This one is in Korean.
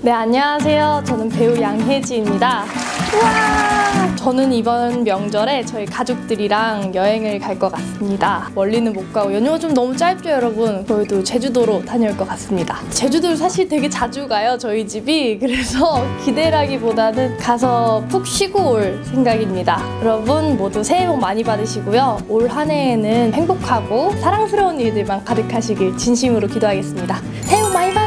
네, 안녕하세요. 저는 배우 양혜지입니다. 우와! 저는 이번 명절에 저희 가족들이랑 여행을 갈 것 같습니다. 멀리는 못 가고 연휴가 좀 너무 짧죠, 여러분? 저희도 제주도로 다녀올 것 같습니다. 제주도를 사실 되게 자주 가요, 저희 집이. 그래서 기대라기보다는 가서 푹 쉬고 올 생각입니다. 여러분 모두 새해 복 많이 받으시고요. 올 한 해에는 행복하고 사랑스러운 일들만 가득하시길 진심으로 기도하겠습니다. 새해 복 많이 받으세요!